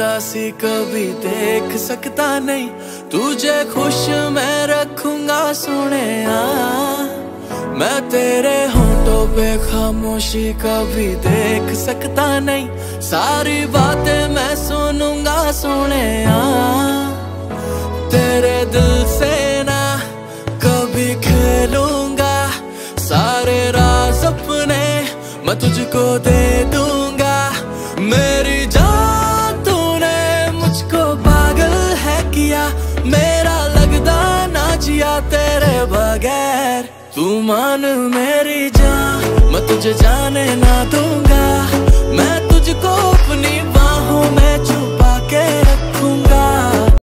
उदासी कभी देख सकता नहीं, तुझे खुश मैं रखूंगा सोने। मैं तेरे होंठों पे खामोशी कभी देख सकता नहीं, सारी बातें मैं सुनूंगा सोने। तेरे दिल से ना कभी खेलूंगा, सारे राज अपने मैं तुझको दे दूंगा। मेरी जान तूने मुझको पागल है किया, मेरा लगदा ना जिया तेरे बगैर। तू मान मेरी जान, मैं तुझे जाने ना दूंगा, मैं तुझको अपनी बाहों में छुपा के रख